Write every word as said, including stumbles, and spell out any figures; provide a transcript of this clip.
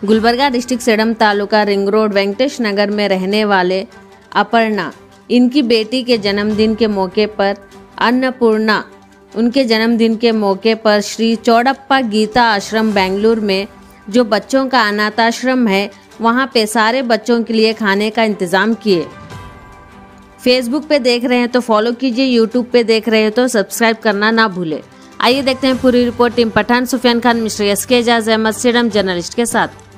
Gulbarga district Sedam taluka ring road Venkatesh Nagar में रहने वाले अपर्णा, इनकी बेटी के जन्मदिन के मौके पर अन्नपूर्णा उनके जन्मदिन के मौके पर श्री चौड़प्पा गीता आश्रम बेंगलुरु में जो बच्चों का अनाथ आश्रम है वहाँ पे सारे बच्चों के लिए खाने का इंतज़ाम किए। फेसबुक पे देख रहे हैं तो फॉलो कीजिए, यूट्यूब पे देख रहे हैं तो सब्सक्राइब करना ना भूले। आइए देखते हैं पूरी report team Pathan, Sufiyan Khan, mister S K Ejaz Ahmad, sedum journalist के साथ।